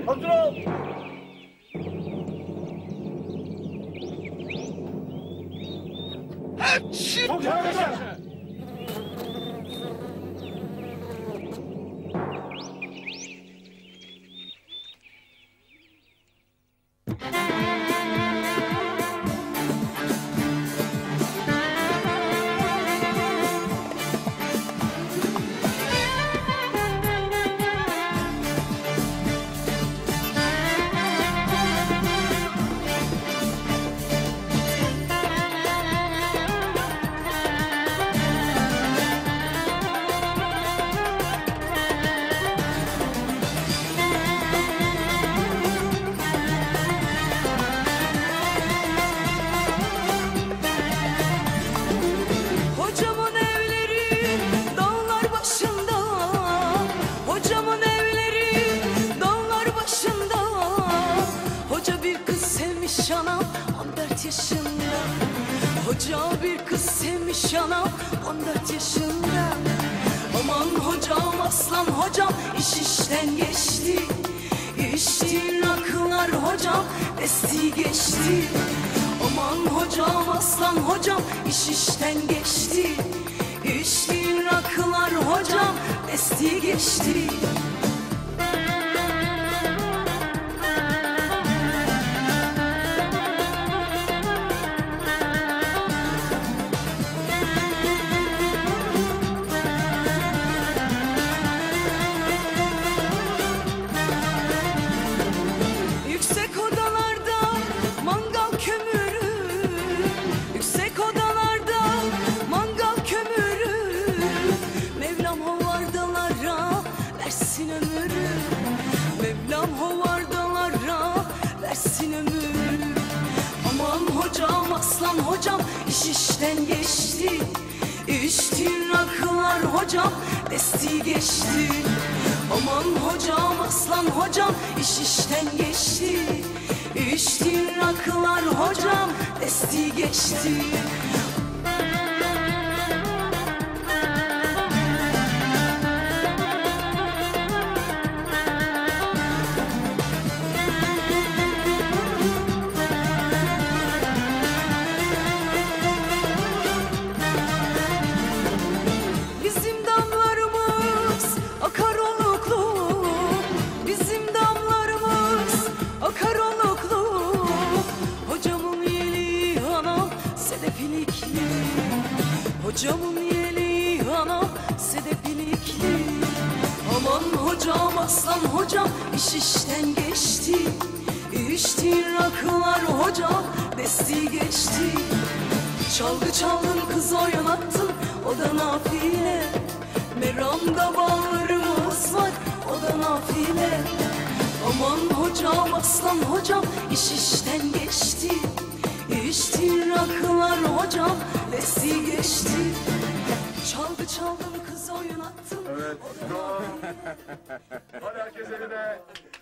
Hazır ol. Çok yaşa. Anam 14 yaşında. Hoca bir kız sevmiş anam 14 yaşında. Aman hocam aslan hocam iş işten geçti. İçtiğin rakılar hocam desti geçti. Aman hocam aslan hocam iş işten geçti. İçtiğin rakılar hocam desti geçti. Mevlam hovardalara versin ömür. Aman hocam aslan hocam iş işten geçti. İçtiğin rakılar hocam desti geçti. Aman hocam aslan hocam iş işten geçti. İçtiğin rakılar hocam desti geçti. Hocamın yeleği anam sedepilikli. Aman hocam aslan hocam iş işten geçti. İçtiğin rakılar hocam desti geçti. Çalgı çaldın kız oynattın o da nafile. Meramda bağlarımız var o da nafile. Aman hocam aslan hocam iş işten geçti. İçtiğin rakılar hocam desti geçti. Çalgı çaldın kız oynattın. Evet. Hadi herkes eline.